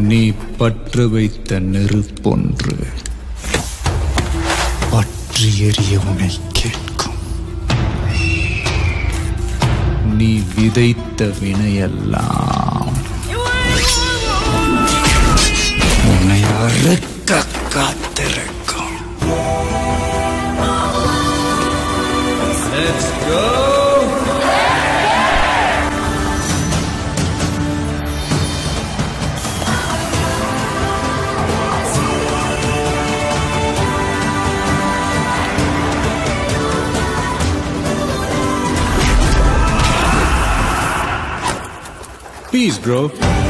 நீ பற்று வைத்த நெருப்பொன்று பற்றி எரிய உன்னை கேட்கும். நீ விதைத்த வினையெல்லாம் உன்னை அறுக்க காத்திருக்கும். Let's go! Peace, bro.